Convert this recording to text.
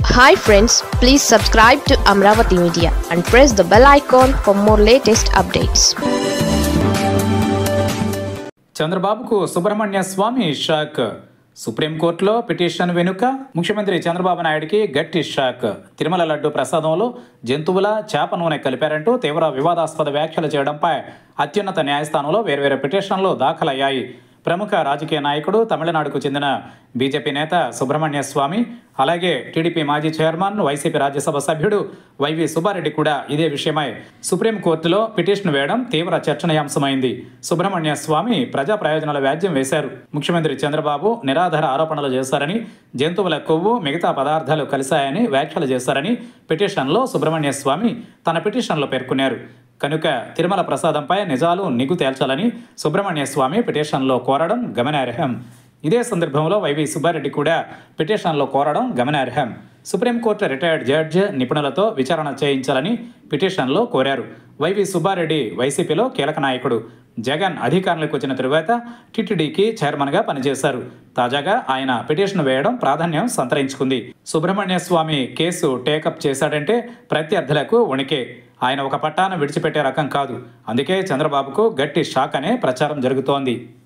Hi friends, please subscribe to Amravati Media and press the bell icon for more latest updates. చంద్రబాబుకు సుబ్రహ్మణ్య స్వామి షాక్. సుప్రీంకోర్టులో petition వెనుక ముఖ్యమంత్రి చంద్రబాబు నాయుడికి గట్టి షాక్. తిరుమల లడ్డు ప్రసాదంలో జంతువుల చేప నూనె కలిపారంటూ తీవ్ర వివాదాస్పద వ్యాఖ్యలు చేయడంపై అత్యున్నత న్యాయస్థానంలో వేర్వేరు పిటిషన్లు దాఖలయ్యాయి. ప్రముఖ రాజకీయ నాయకుడు, తమిళనాడుకు చెందిన బీజేపీ నేత సుబ్రహ్మణ్య స్వామి, అలాగే టీడీపీ మాజీ చైర్మన్, వైసీపీ రాజ్యసభ సభ్యుడు వైవి సుబ్బారెడ్డి కూడా ఇదే విషయమై సుప్రీంకోర్టులో పిటిషన్ వేయడం తీవ్ర చర్చనీయాంశమైంది. సుబ్రహ్మణ్య స్వామి ప్రజా ప్రయోజనాల వ్యాజ్యం వేశారు. ముఖ్యమంత్రి చంద్రబాబు నిరాధార ఆరోపణలు చేశారని, జంతువుల కొవ్వు మిగతా పదార్థాలు కలిశాయని వ్యాఖ్యలు చేశారని పిటిషన్లో సుబ్రహ్మణ్య స్వామి తన పిటిషన్లో పేర్కొన్నారు. కనుక తిరుమల ప్రసాదంపై నిజాలు నిగ్గు తేల్చాలని సుబ్రహ్మణ్య స్వామి పిటిషన్లో కోరడం గమనార్హం. ఇదే సందర్భంలో వైవి సుబ్బారెడ్డి కూడా పిటిషన్లో కోరడం గమనార్హం. సుప్రీంకోర్టు రిటైర్డ్ జడ్జి నిపుణులతో విచారణ చేయించాలని పిటిషన్లో కోరారు. వైవి సుబ్బారెడ్డి వైసీపీలో కీలక నాయకుడు. జగన్ అధికారంలోకి వచ్చిన తరువాత టీటీడీకి చైర్మన్గా పనిచేశారు. తాజాగా ఆయన పిటిషన్ వేయడం ప్రాధాన్యం సంతరించుకుంది. సుబ్రహ్మణ్య స్వామి కేసు టేకప్ చేశాడంటే ప్రత్యర్థులకు వణికే. ఆయన ఒక పట్టాన విడిచిపెట్టే రకం కాదు. అందుకే చంద్రబాబుకు గట్టి షాక్ అనే ప్రచారం జరుగుతోంది.